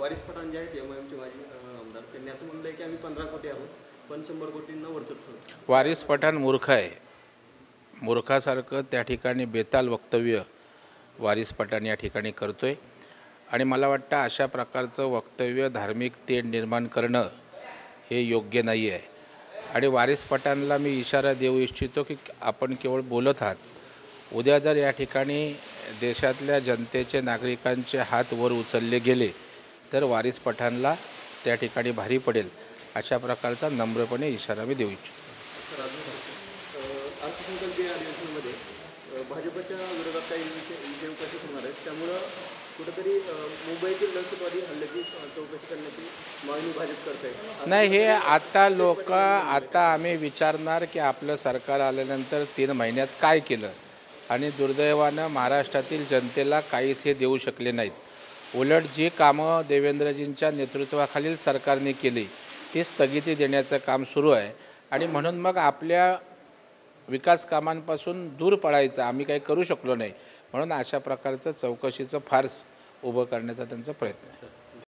वारिस पठाण जे आहेत एमआयएमचे माजी आमदार त्यांनी असं म्हणलं की आम्ही 15 कोटी आहोत पण 100 कोटींना वरचढ ठरवू. वारिस पठाण मूर्ख आहे. मूर्खासारखं त्या ठिकाणी बेताल वक्तव्य वारिस पठाण या ठिकाणी करतोय आणि मला वाटतं अशा प्रकारचं वक्तव्य धार्मिक तेढ निर्माण करणं हे योग्य नाही आहे. आणि वारिस पठाणला मी इशारा देऊ इच्छितो की आपण केवळ बोलत आहात. उद्या जर या ठिकाणी देशातल्या जनतेचे नागरिकांचे हात वर उचलले गेले तर वारिस पठाणला त्या ठिकाणी भारी पडेल. अशा प्रकारचा नम्रपणे इशारा मी देऊ इच्छितो. अर्थसंकल्पीय अधिवेशनामध्ये भाजपच्या विरोधात काही विषय उपस्थित होणार आहेत त्यामुळं कुठेतरी मुंबईतील दहशतवादी हल्ल्याची चौकशी करण्याची मागणी भाजप करत आहे. नाही, हे आता आम्ही विचारणार की आपलं सरकार आल्यानंतर 3 महिन्यात काय केलं आणि दुर्दैवानं महाराष्ट्रातील जनतेला काहीच हे देऊ शकले नाहीत. उलट जी कामं देवेंद्रजींच्या नेतृत्वाखालील सरकारने केली ती स्थगिती देण्याचं काम सुरू आहे आणि म्हणून मग आपल्या विकास कामांपासून दूर पळायचं आम्ही काही करू शकलो नाही. म्हणून अशा प्रकारचं चौकशीचं फार्स उभं करण्याचा त्यांचा प्रयत्न आहे.